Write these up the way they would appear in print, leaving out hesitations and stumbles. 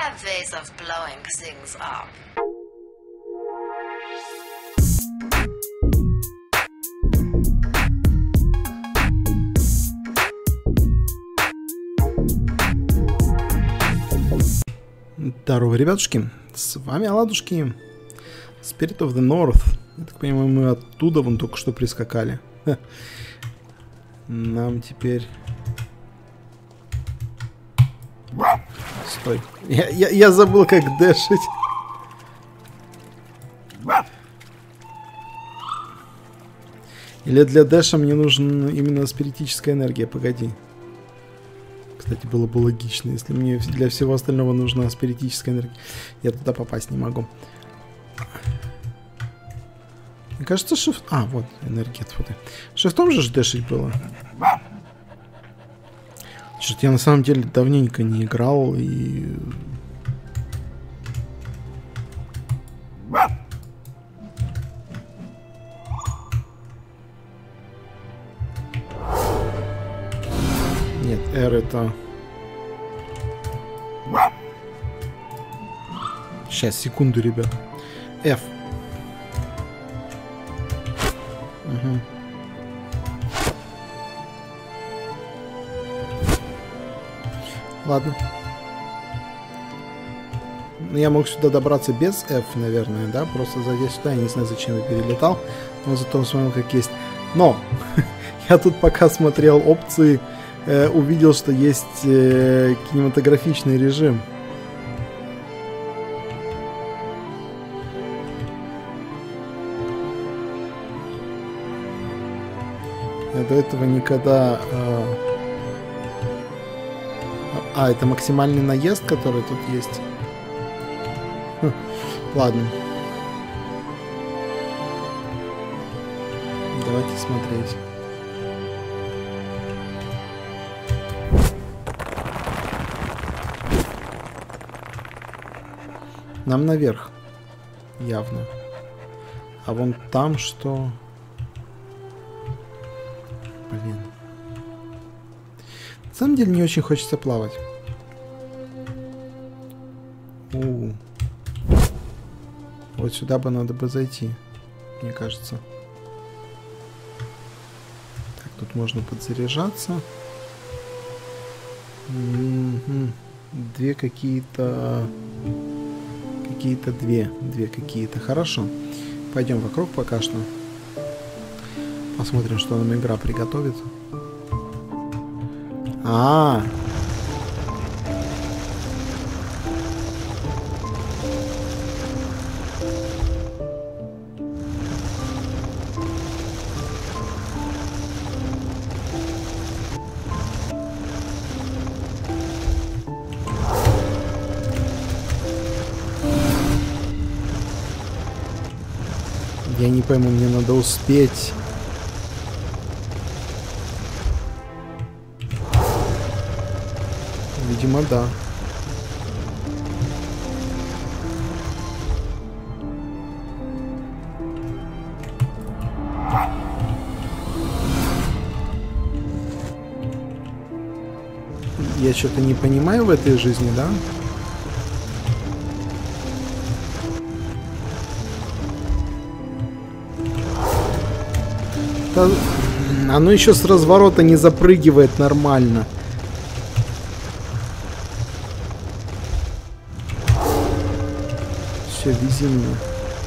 have ways of blowing things up. Здорово, ребятушки, с вами Оладушки, Spirit of the North. Я так понимаю, мы оттуда вон только что прискакали. Нам теперь... Стой, я забыл, как дэшить. Или для дэша мне нужна именно спиритическая энергия, погоди. Кстати, было бы логично, если мне для всего остального нужна спиритическая энергия. Я туда попасть не могу. Мне кажется, шифт... А, вот, энергия. Шифтом же дэшить было. Что-то я на самом деле давненько не играл и... Нет, R это... Сейчас, секунду, ребят. F. Угу. Ладно. Я мог сюда добраться без F, наверное, да? Просто зайдя сюда, я не знаю, зачем я перелетал. Но зато смотрел, как есть. Но! Я тут пока смотрел опции, увидел, что есть кинематографичный режим. Я до этого никогда... А, это максимальный наезд, который тут есть? Ладно. Давайте смотреть. Нам наверх. Явно. А вон там что... Блин. На самом деле не очень хочется плавать. Вот сюда бы надо бы зайти, мне кажется. Так, тут можно подзаряжаться. Две какие-то... Две какие-то. Хорошо. Пойдем вокруг пока что. Посмотрим, что нам игра приготовит. Я не пойму, мне надо успеть. Видимо, да. Я что-то не понимаю в этой жизни, да? Оно еще с разворота не запрыгивает нормально. Все, вези меня.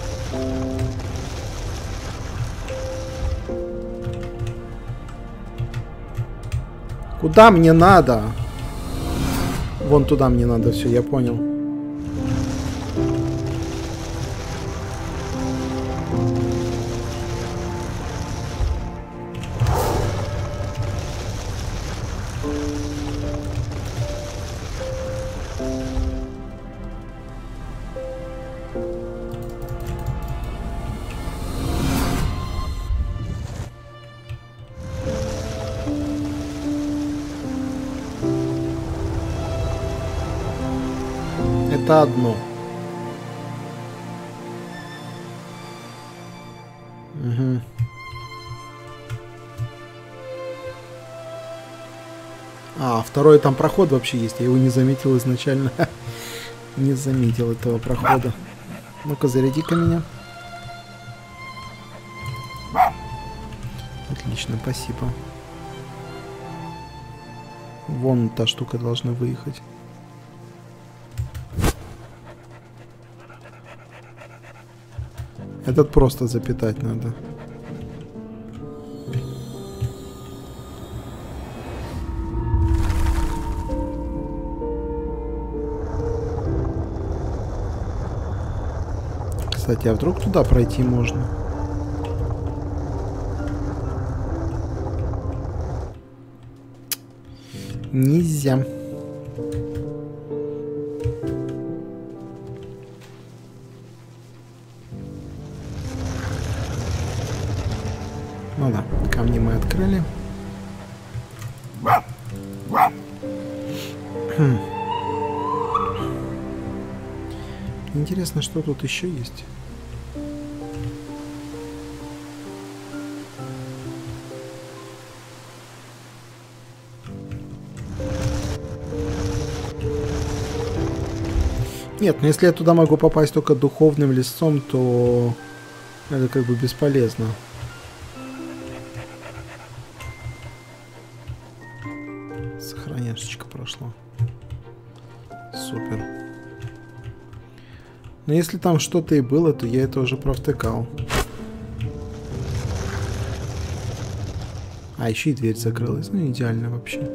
Куда мне надо? Вон туда мне надо, все, я понял. Это одно. Угу. А, второй там проход вообще есть. Я его не заметил изначально. не заметил этого прохода. Ну-ка, заряди-ка меня. Отлично, спасибо. Вон та штука должна выехать. Этот просто запитать надо. Кстати, а вдруг туда пройти можно? Нельзя. Ну да, камни мы открыли. Интересно, что тут еще есть. Нет, но если я туда могу попасть только духовным лесом, то это как бы бесполезно. Сохраняшечка прошла. Супер. Но если там что-то и было, то я это уже провтыкал. А, еще и дверь закрылась. Ну, идеально вообще.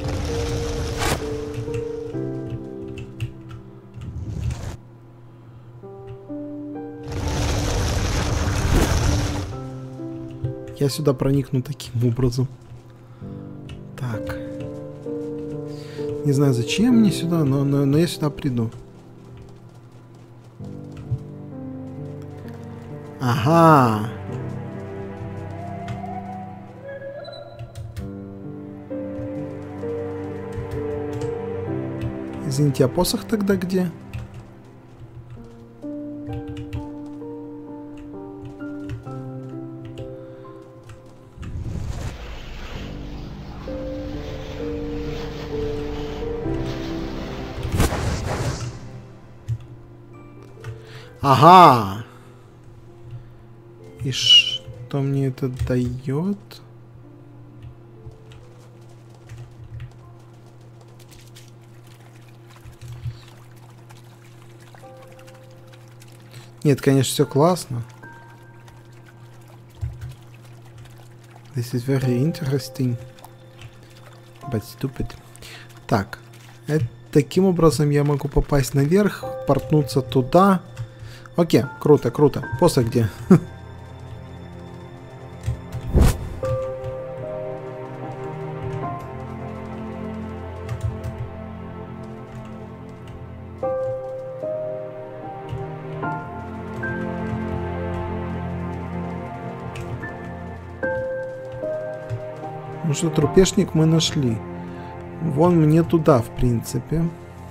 Я сюда проникну таким образом. Так. Не знаю, зачем мне сюда, но я сюда приду. Ага. Извините, а посох тогда где? Ага. И что мне это дает? Нет, конечно, все классно. This is very interesting. But stupid. Так. Таким образом я могу попасть наверх, портнуться туда. Окей, круто, круто. Посох где? Ну что, трупешник мы нашли. Вон мне туда, в принципе.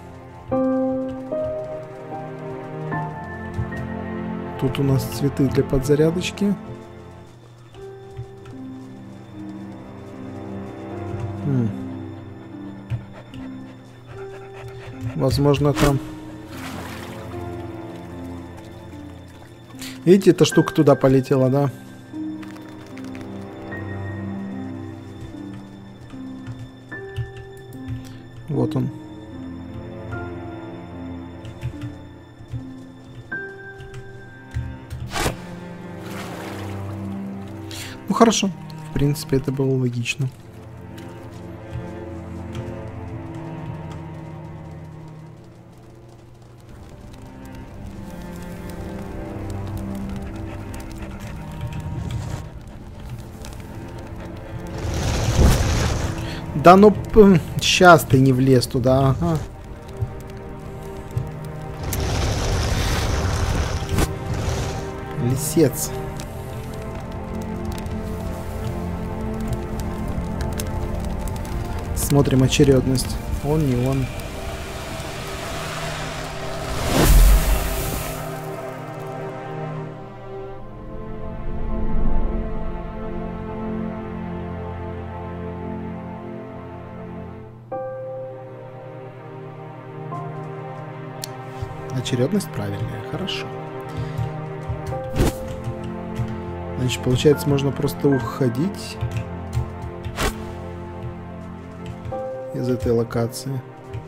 Тут у нас цветы для подзарядочки. Возможно, там... Видите, эта штука туда полетела, да? Вот он. Ну хорошо. В принципе, это было логично. Да ну, сейчас ты не влез туда, ага. Лисец. Смотрим очередность. Он, не он. Очередность правильная, хорошо. Значит, получается, можно просто уходить из этой локации.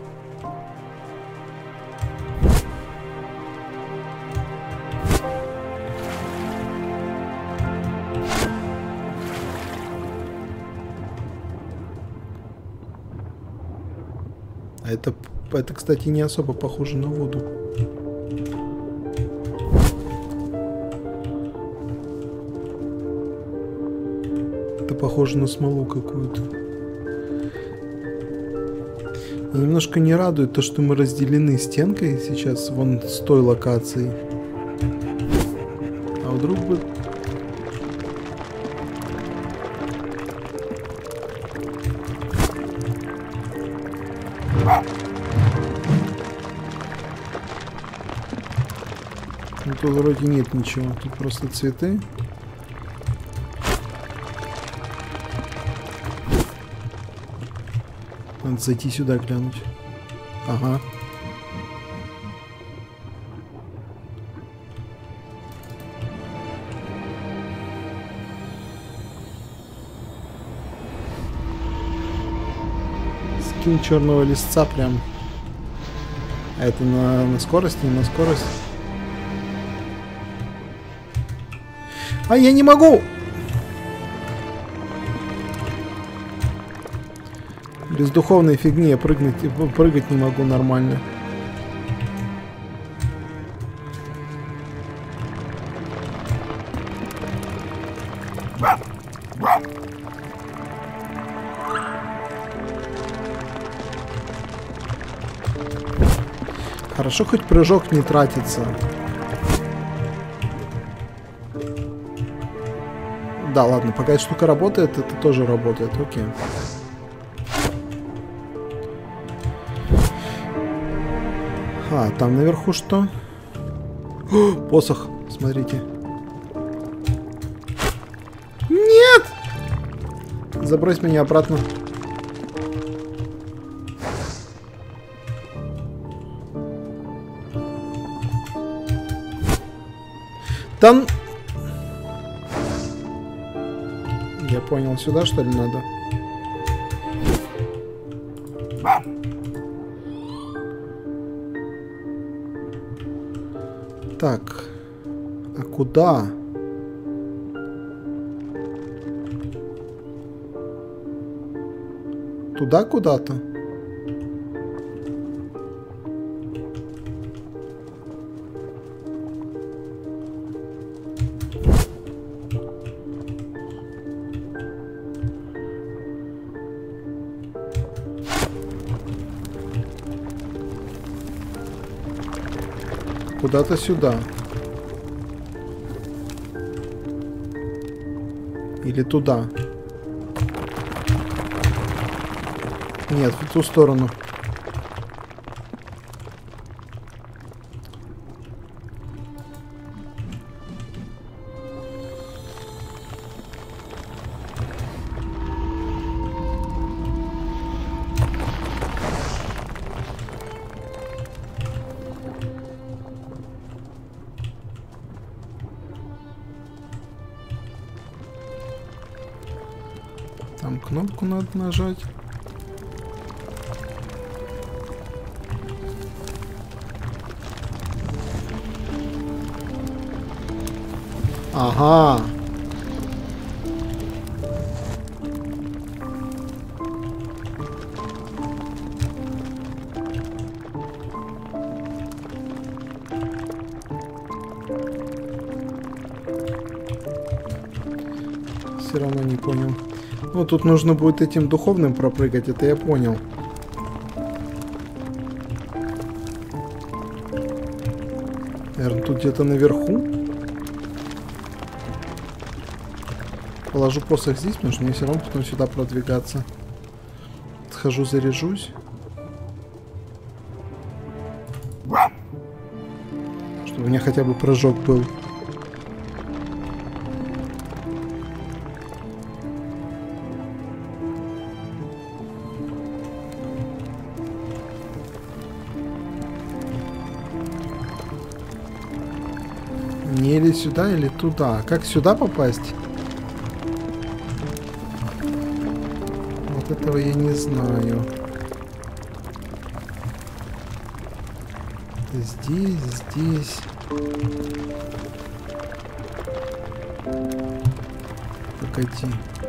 А это, кстати, не особо похоже на воду. Это похоже на смолу какую-то. Немножко не радует то, что мы разделены стенкой сейчас вон с той локацией. А вдруг бы... Ну, тут вроде нет ничего, тут просто цветы. Надо зайти сюда глянуть. Ага. Скин черного листца прям. А это на скорость, не на скорость. А я не могу! Без духовной фигни я прыгать не могу нормально. Хорошо, хоть прыжок не тратится. Да, ладно, пока эта штука работает, это тоже работает, окей. А, там наверху что? О, посох, смотрите. Нет! Забрось меня обратно. Там... Я понял, сюда что ли надо? Так, а куда? Туда куда-то? Куда-то сюда. Или туда. Нет, в ту сторону. Там кнопку надо нажать. Ага. Все равно не понял. Ну, тут нужно будет этим духовным пропрыгать, это я понял. Наверное, тут где-то наверху. Положу посох здесь, потому что мне все равно потом сюда продвигаться. Схожу, заряжусь. Чтобы у меня хотя бы прыжок был. Мне или сюда, или туда? Как сюда попасть? Вот этого я не знаю. Здесь. Погоди.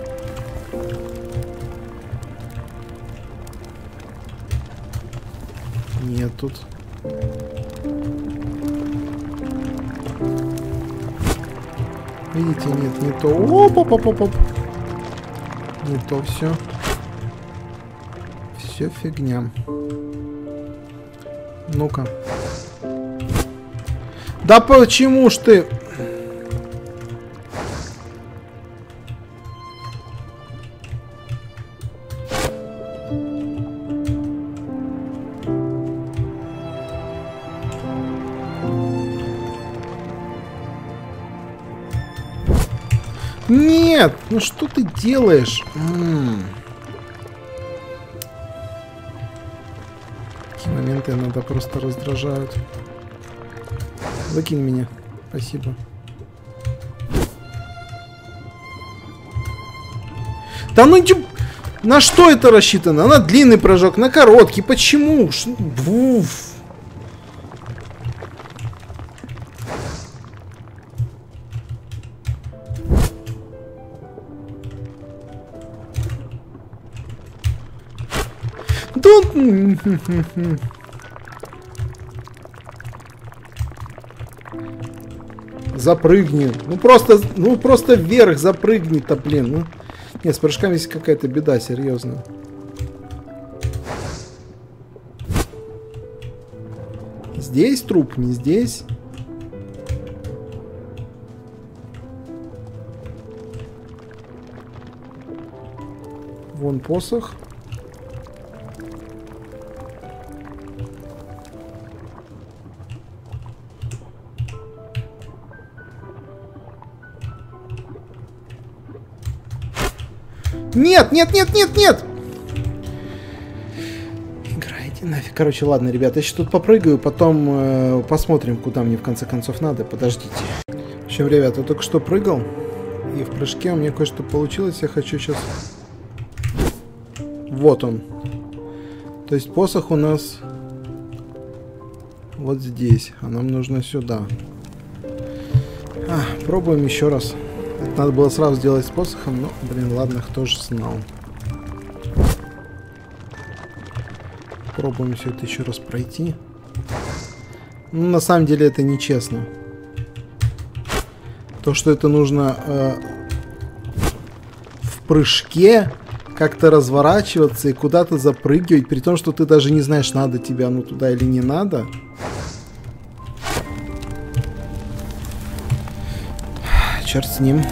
Нет тут. Видите, нет, не то. Оп-оп-оп-оп. Не то все. Все фигня. Ну-ка. Да почему ж ты... Нет! Ну что ты делаешь? Такие моменты иногда просто раздражают. Выкинь меня. Спасибо. Да ну на что это рассчитано? На длинный прыжок, на короткий. Почему? Буф. Запрыгни. Ну просто вверх запрыгни-то, блин. Ну. Нет, с прыжками есть какая-то беда, серьезно. Здесь труп, не здесь. Вон посох. Нет! Играйте нафиг. Короче, ладно, ребята, я сейчас тут попрыгаю, потом посмотрим, куда мне в конце концов надо. Подождите. В общем, ребята, я только что прыгал, и в прыжке у меня кое-что получилось. Я хочу сейчас... Вот он. То есть посох у нас вот здесь, а нам нужно сюда. Пробуем еще раз. Это надо было сразу сделать с посохом, но, блин, ладно, кто же знал. Пробуем все это еще раз пройти. Ну, на самом деле это нечестно. То, что это нужно в прыжке как-то разворачиваться и куда-то запрыгивать, при том, что ты даже не знаешь, надо тебе оно туда или не надо. Черт с ним.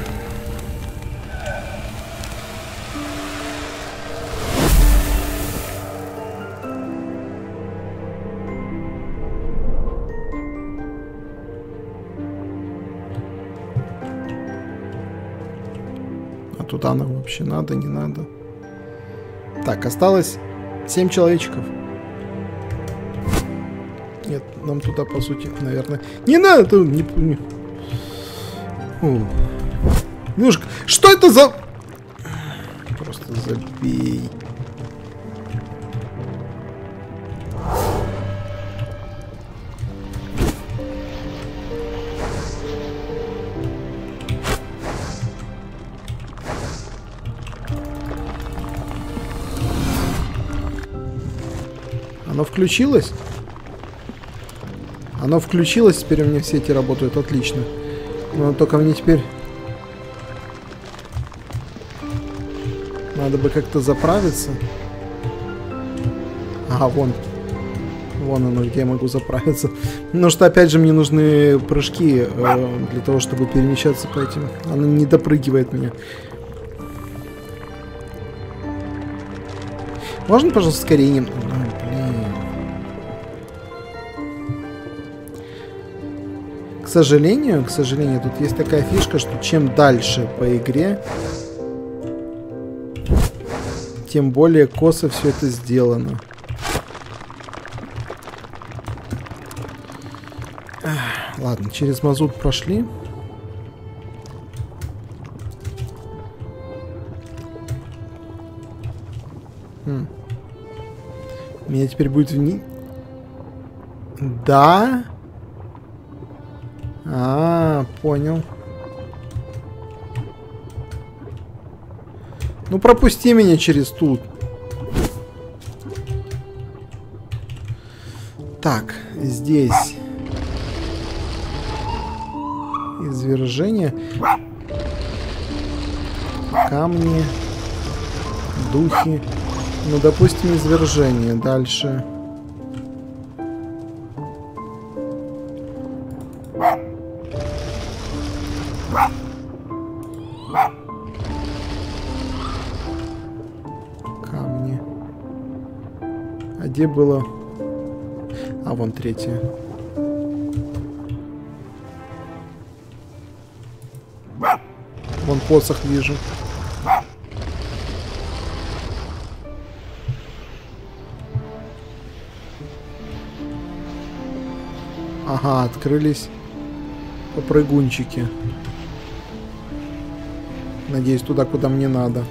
А туда нам вообще надо, не надо. Так, осталось 7 человечков. Нет, нам туда, по сути, наверное... Не надо! Не... Немножко... Что это за... Просто забей. Оно включилось? Оно включилось, теперь у меня все эти работают отлично. Но только мне теперь надо бы как-то заправиться. Ага, вон. Вон оно, где я могу заправиться. Потому что, опять же, мне нужны прыжки для того, чтобы перемещаться по этим. Она не допрыгивает меня. Можно, пожалуйста, скорее не... К сожалению, тут есть такая фишка, что чем дальше по игре, тем более косо все это сделано. Ладно, через мазут прошли. Меня теперь будет вниз. Да? Понял. Ну пропусти меня через тут. Так, здесь извержение, камни, духи. Ну, допустим, извержение. Дальше. Камни. А где было? А, вон третье. Вон посох вижу. Ага, открылись попрыгунчики. Надеюсь, туда, куда мне надо.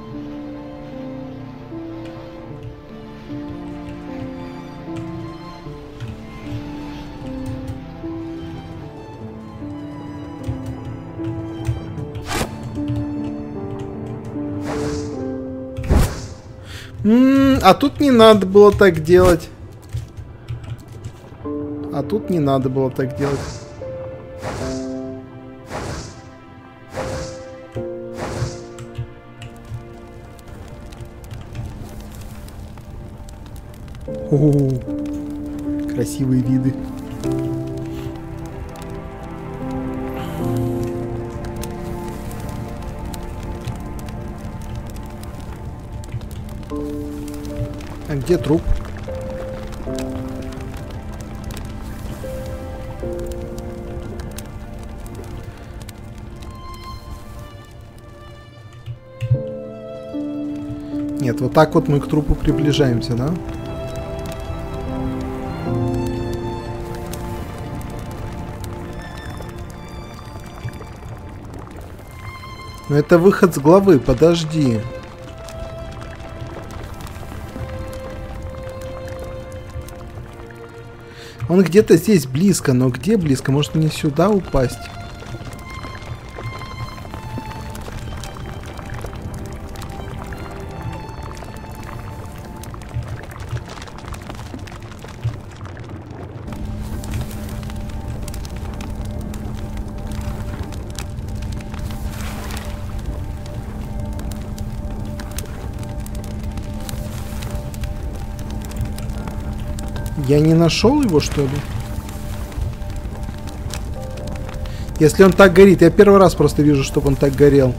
А тут не надо было так делать. А тут не надо было так делать. О-о-о. Красивые виды. А где труп? Нет, вот так вот мы к трупу приближаемся, да? Но это выход с главы, подожди. Он где-то здесь близко, но где близко? Может мне сюда упасть? Я не нашел его, что ли? Если он так горит, я первый раз просто вижу, чтобы он так горел.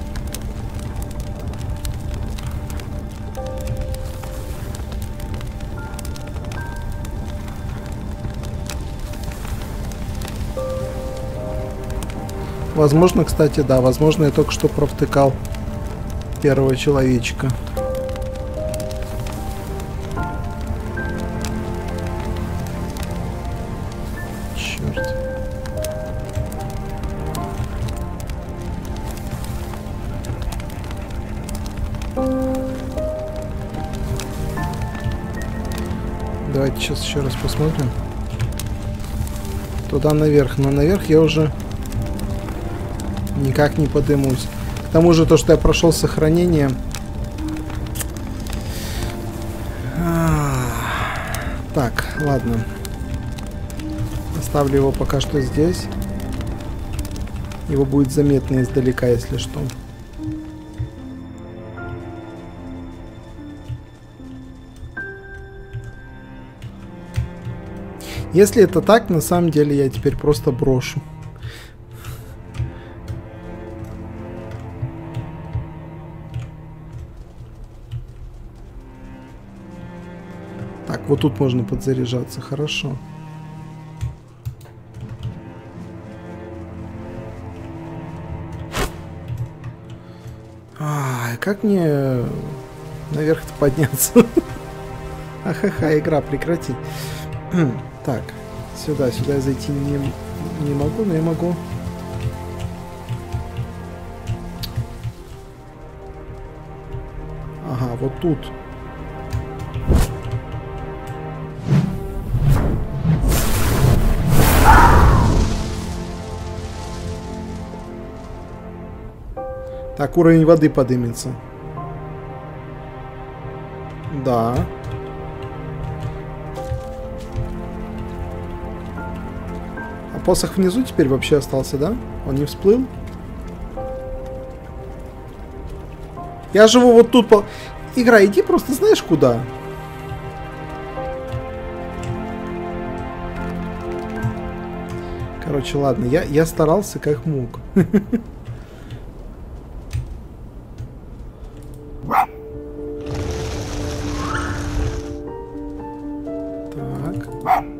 Возможно, кстати, да. Возможно, я только что провтыкал первого человечка. Черт. Давайте сейчас еще раз посмотрим. Туда наверх. Но наверх я уже никак не подымусь. К тому же то, что я прошел сохранение. Так, ладно. Оставлю его пока что здесь. Его будет заметно издалека, если что. Если это так, на самом деле я теперь просто брошу. Так, вот тут можно подзаряжаться, хорошо. Как мне наверх-то подняться? Ахаха, игра, прекрати. Так, сюда я зайти Не могу, но я могу. Ага, вот тут. Так, уровень воды поднимется. Да. А посох внизу теперь вообще остался, да? Он не всплыл? Я живу вот тут. Игра, иди просто знаешь куда? Короче, ладно, я старался как мог. Так.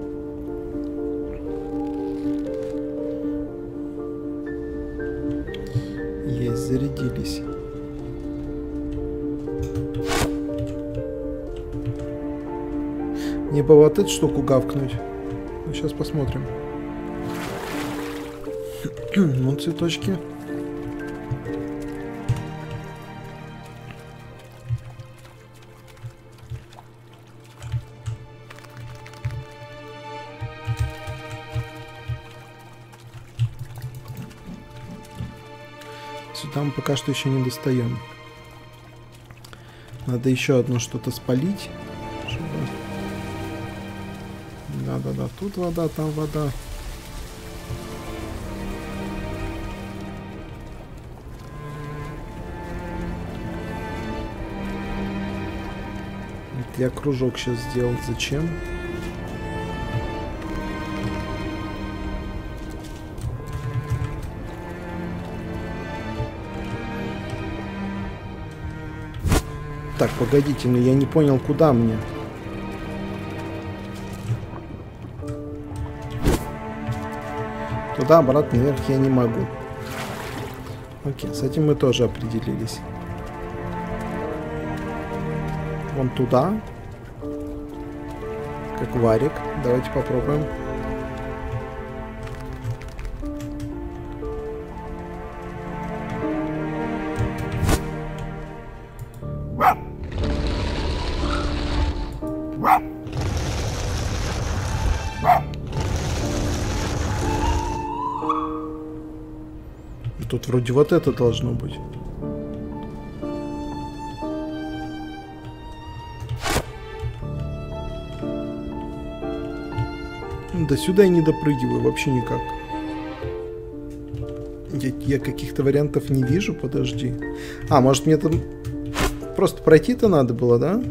Есть, зарядились. Мне бы вот эту штуку гавкнуть. Ну, сейчас посмотрим. Вон цветочки. Сюда мы пока что еще не достаем. Надо еще одно что-то спалить. Да-да-да, тут вода, там вода. Я кружок сейчас сделал. Зачем? Так, погодите, но я не понял, куда мне. Туда, обратно, наверх я не могу. Окей, с этим мы тоже определились. Вон туда. Как варик. Давайте попробуем. Тут вроде вот это должно быть. До сюда я не допрыгиваю вообще никак. Я каких-то вариантов не вижу, подожди. А, может мне там просто пройти-то надо было, да?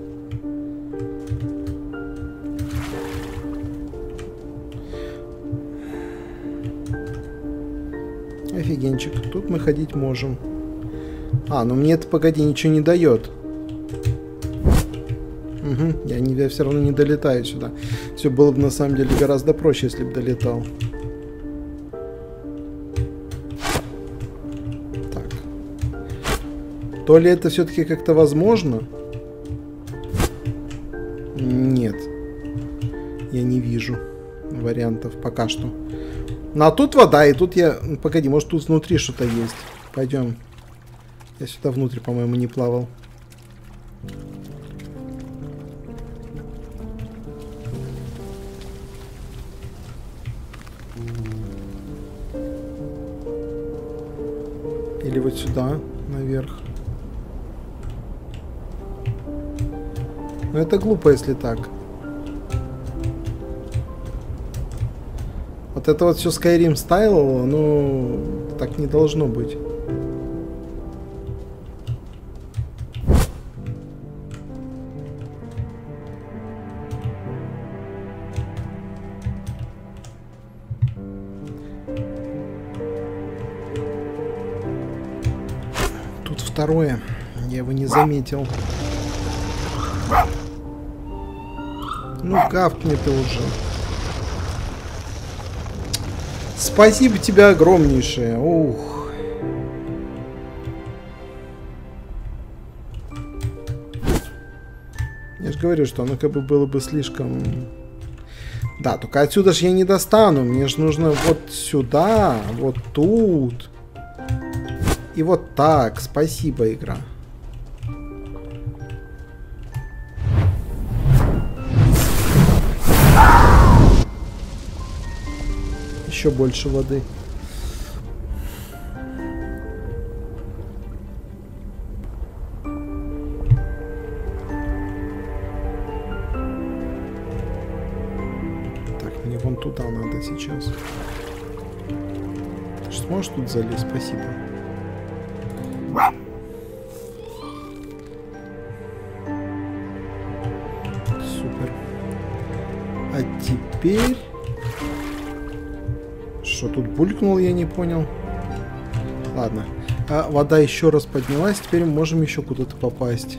Офигенчик. Тут мы ходить можем. А, ну мне это, погоди, ничего не дает. Угу, я все равно не долетаю сюда. Все было бы на самом деле гораздо проще, если бы долетал. Так. То ли это все-таки как-то возможно? Нет. Я не вижу вариантов пока что. Ну а тут вода, и тут я... Погоди, может тут внутри что-то есть. Пойдем. Я сюда внутрь, по-моему, не плавал. Или вот сюда, наверх. Но это глупо, если так. Вот это вот все Skyrim стайл, ну, так не должно быть. Тут второе. Я его не заметил. Ну, гавкни ты уже. Спасибо тебе огромнейшее. Ух. Я же говорю, что оно как бы было бы слишком Да, только отсюда же я не достану. Мне же нужно вот сюда, вот тут. И вот так. Спасибо, игра. Еще больше воды. Так, мне вон туда надо сейчас. Ты же сможешь тут залезть? Спасибо. Супер. А теперь... Что тут булькнул, я не понял. Ладно. А вода еще раз поднялась. Теперь мы можем еще куда-то попасть.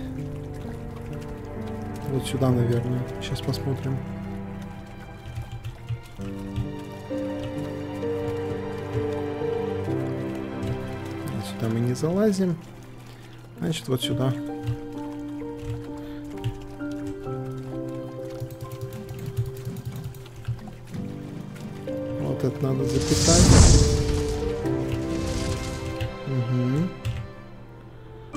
Вот сюда, наверное. Сейчас посмотрим. Сюда мы не залазим. Значит, вот сюда. Вот это надо запитать. Угу.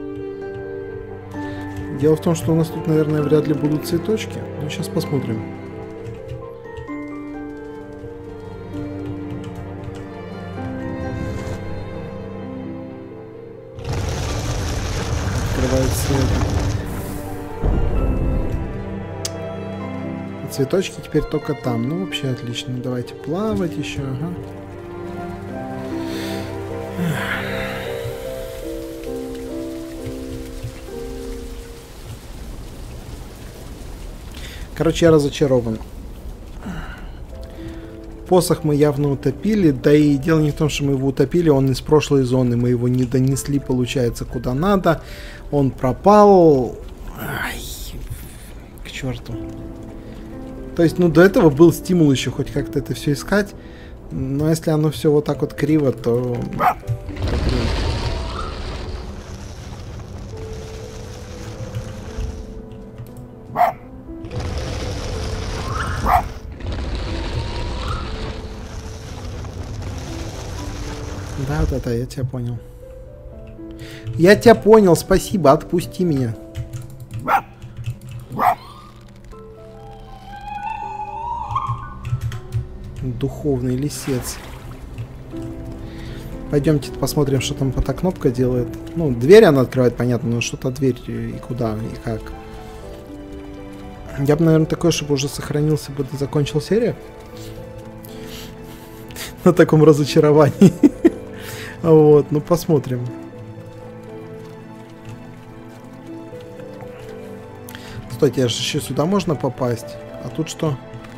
Дело в том, что у нас тут, наверное, вряд ли будут цветочки. Но сейчас посмотрим. Открывается цветочки теперь только там. Ну, вообще отлично. Давайте плавать еще. Ага. Короче, я разочарован. Посох мы явно утопили. Да и дело не в том, что мы его утопили. Он из прошлой зоны. Мы его не донесли, получается, куда надо. Он пропал. Ай, к черту. То есть, ну, до этого был стимул еще хоть как-то это все искать. Но если оно все вот так вот криво, то... Да, я тебя понял. Я тебя понял, спасибо, отпусти меня. Духовный лисец. Пойдемте посмотрим, что там эта кнопка делает. Ну, дверь она открывает, понятно, но что-то дверь и куда, и как. Я бы, наверное, такой, чтобы уже сохранился бы, закончил серию. На таком разочаровании. Вот, ну посмотрим. Стойте, аж еще сюда можно попасть. А тут что?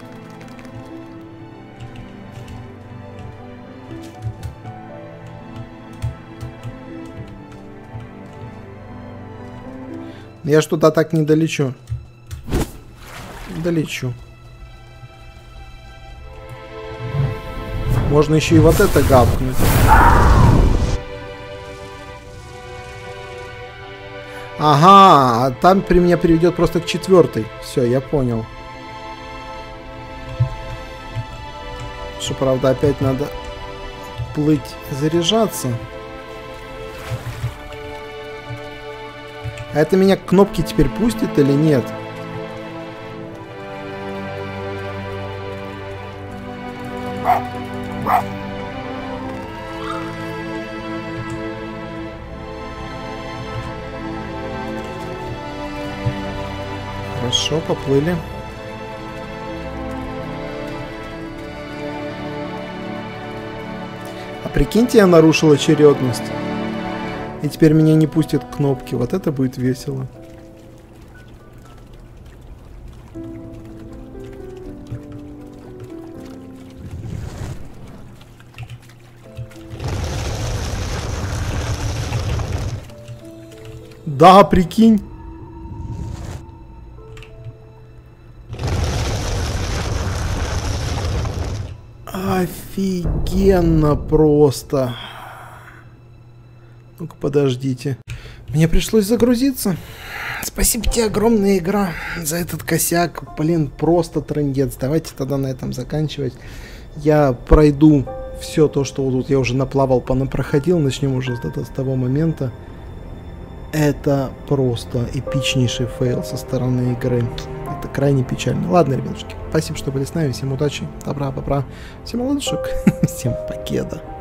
Я ж туда так не долечу. Долечу. Можно еще и вот это гавкнуть. Ага, а там при меня приведет просто к 4-й. Все, я понял. Что, правда, опять надо плыть, заряжаться. А это меня к кнопке теперь пустит или нет? Хорошо, поплыли. А прикиньте, я нарушил очередность. И теперь меня не пустят к кнопке. Вот это будет весело. Да, прикинь. Офигенно просто. Ну-ка, подождите. Мне пришлось загрузиться. Спасибо тебе огромная, игра, за этот косяк. Блин, просто трындец. Давайте тогда на этом заканчивать. Я пройду все то, что вот тут я уже наплавал, понапроходил. Начнем уже с того момента. Это просто эпичнейший фейл со стороны игры. Это крайне печально. Ладно, ребятушки, спасибо, что были с нами. Всем удачи, добра, бобра. Всем ладушек. Всем покеда.